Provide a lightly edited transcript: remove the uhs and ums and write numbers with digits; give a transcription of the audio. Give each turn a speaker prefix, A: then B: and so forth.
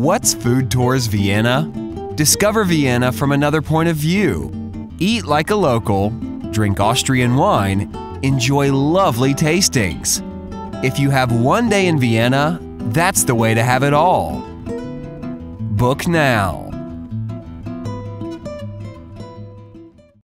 A: What's Food Tours Vienna? Discover Vienna from another point of view. Eat like a local, drink Austrian wine, enjoy lovely tastings. If you have one day in Vienna, that's the way to have it all. Book now.